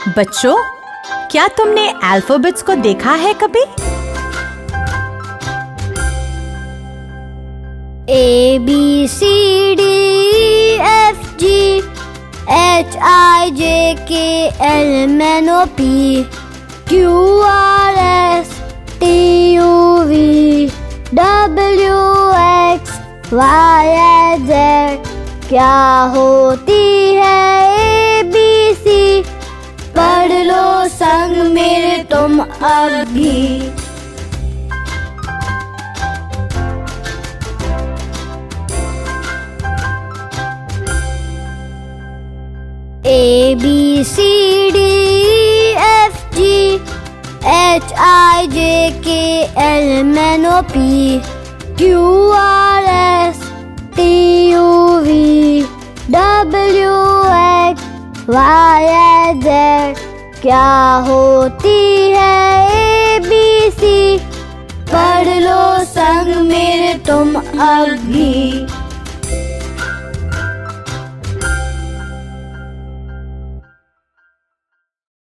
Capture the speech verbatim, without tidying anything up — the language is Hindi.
बच्चों, क्या तुमने अल्फाबेट्स को देखा है कभी? A B C D E F G H I J K L M N O P Q R S T U V W X Y Z। क्या होती है A B C? पढ़ लो संग मेरे तुम अब भी। A B C D E F G H I J K L M N O P Q R S T U V W X Y Z। क्या होती है A B C? पढ़ लो संग मेरे तुम अब भी।